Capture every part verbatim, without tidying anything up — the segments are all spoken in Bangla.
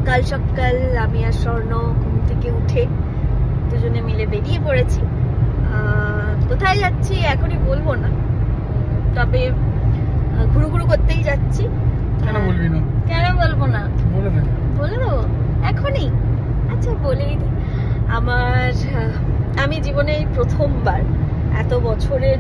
সকাল সকাল আমি আর স্বর্ণ ঘুম থেকে উঠে দুজনে মিলে বেরিয়ে পড়েছি। কোথায় যাচ্ছি এখনই বলবো না, তবে ঘুরু ঘুরু করতেই যাচ্ছি। কেন বলবি না? কেন বলবো না, বলে দে। বলে দেবো এখনই। আচ্ছা বলেই দিই, আমার আমি জীবনে প্রথমবার এত বছরের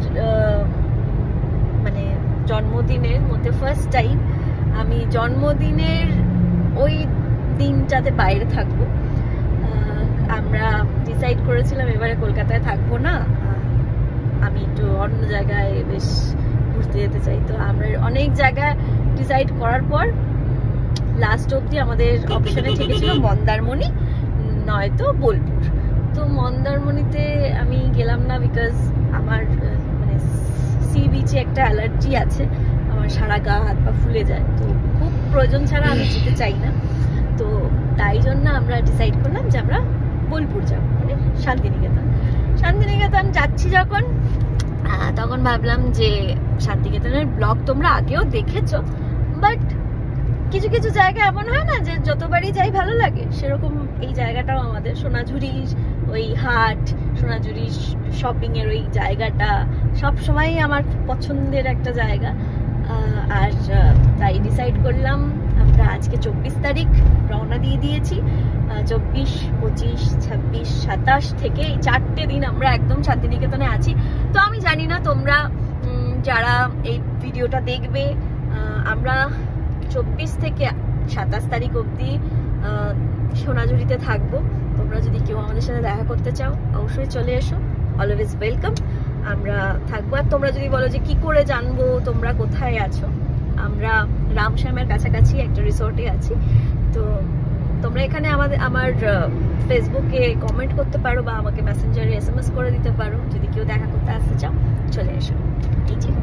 মানে জন্মদিনের মধ্যে ফার্স্ট টাইম আমি জন্মদিনের ওই দিনটাতে বাইরে থাকবো। আমরা ডিসাইড করেছিলাম এবারে কলকাতায় থাকবো না, আমি একটু অন্য জায়গায় বেশ ঘুরতে যেতে চাই। তো আমরা অনেক জায়গায় ডিসাইড করার পর লাস্ট অবধি আমাদের অপশনে থেকেছিল মন্দারমণি নয়তো বোলপুর। তো মন্দারমণিতে আমি গেলাম না, বিকজ আমার মানে সি বিচে একটা অ্যালার্জি আছে, আমার সারা গা হাত পা ফুলে যায়, তো খুব প্রয়োজন ছাড়া আমি যেতে চাই না। তো তাই জন্য আমরা ডিসাইড করলাম যে আমরা বোলপুর যাবো, মানে শান্তিনিকেতন। শান্তিনিকেতন যাচ্ছি যখন তখন ভাবলাম যে শান্তিনিকেতনের ব্লগ তোমরা আগেও দেখেছো, বাট কিছু কিছু জায়গা এমন হয় না যে যতবারই যাই ভালো লাগে, সেরকম এই জায়গাটাও আমাদের সোনাঝুরির ওই হাট, সোনাঝুরির শপিং এর ওই জায়গাটা সব সময় আমার খুব পছন্দের একটা জায়গা। আর তাই ডিসাইড করলাম আমরা আজকে চব্বিশ তারিখ রওনা দিয়ে দিয়েছি। চব্বিশ পঁচিশ ছাব্বিশ সাতাশ থেকে এই চারটে দিন আমরা একদম শান্তিনিকেতনে আছি। তো আমি জানি না তোমরা যারা এই ভিডিওটা দেখবে, আমরা চব্বিশ থেকে সাতাশ তারিখ অবধি সোনাঝুরিতে থাকবো। তোমরা যদি কেউ আমাদের সাথে দেখা করতে চাও অবশ্যই চলে এসো, অলওয়েজ ওয়েলকাম। আমরা থাকবো। আর তোমরা যদি বলো যে কি করে জানবো তোমরা কোথায় আছো, আমরা রামশ্যামের কাছাকাছি একটা রিসোর্টে আছি। তো তোমরা এখানে আমাদের আমার ফেসবুকে কমেন্ট করতে পারো বা আমাকে মেসেঞ্জারে এস এম এস করে দিতে পারো যদি কেউ দেখা করতে আসতে চাও, চলে এসো। এই যে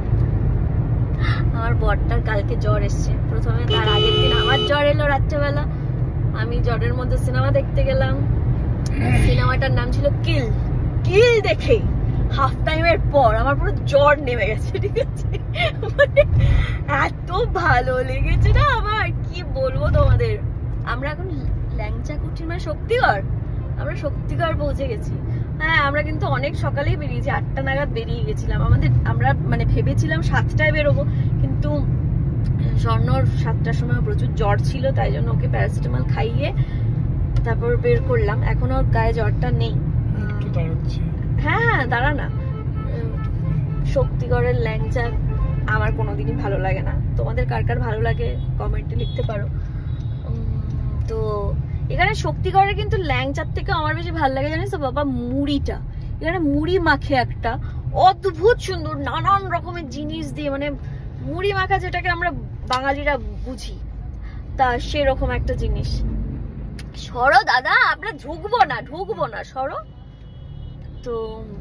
আমার বরটার কালকে জ্বর এসছে, প্রথমে তার আগের দিন আমার জ্বর এলো রাত্রেবেলা, আমি জ্বরের মধ্যে সিনেমা দেখতে গেলাম। সিনেমাটার নাম ছিল কিল। কিল দেখে হাফ টাইমের পর আমার পুরো জ্বর নেমে গেছে, ঠিক আছে? মানে এত ভালো লেগেছে না আমার, কি বলবো তোমাদের। আমরা এখন ল্যাংচা কুঠির মানে শক্তিগড়, আমরা শক্তিগড় পৌঁছে গেছি। হ্যাঁ, আমরা কিন্তু অনেক সকালেই বেরিয়েছি, আটটা নাগাদ বেরিয়ে গেছিলাম। আমাদের আমরা মানে ভেবেছিলাম সাতটায় বেরোবো, কিন্তু স্বর্ণর সাতটার সময় প্রচুর জ্বর ছিল, তাই জন্য ওকে প্যারাসিটামল খাইয়ে তারপর বের করলাম। এখন ওর গায়ে জ্বরটা নেই। হ্যাঁ হ্যাঁ দাঁড়া না, শক্তিগড়ের ল্যাংচা আমার কোনোদিনই ভালো লাগে না। তোমাদের কার কার ভালো লাগে কমেন্টে লিখতে পারো। তো এখানে শক্তিগড়ের কিন্তু ল্যাংচার থেকে আমার বেশি ভালো লাগে জানিস তো বাবা, মুড়িটা। এখানে মুড়ি মাখে একটা অদ্ভুত সুন্দর, নানান রকমের জিনিস দিয়ে, মানে মুড়ি মাখা যেটাকে আমরা বাঙালিরা বুঝি, তা সেরকম একটা জিনিস। সরো দাদা, আমরা ঢুকবো না ঢুকবো না সরো। তো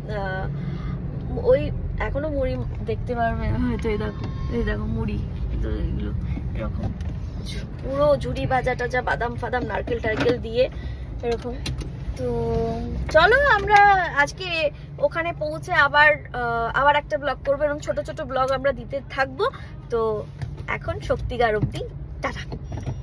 ওই এখনো মুড়ি দেখতে পারবে হয়তো, এই দেখো এই দেখো মুড়ি, তো এগুলো এরকম পুরো ঝুড়ি ভাজা টাজা, বাদাম ফাদাম নারকেল টারকেল দিয়ে এরকম। তো চলো আমরা আজকে ওখানে পৌঁছে আবার আবার একটা ব্লগ করবো, এবং ছোট ছোট ব্লগ আমরা দিতে থাকবো। তো এখন শক্তিগড় অব্দি টাটা।